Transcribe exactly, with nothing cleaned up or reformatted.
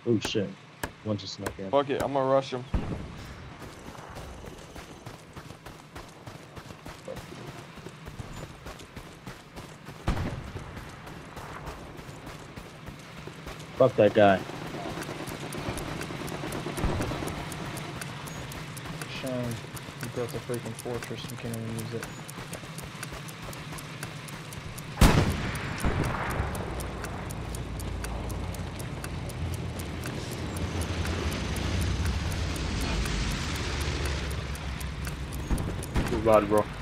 Oh shit. One just snuck in. Fuck it, I'm gonna rush him. Fuck that guy. Shame. You built a freaking fortress and can't even use it. Good body, bro.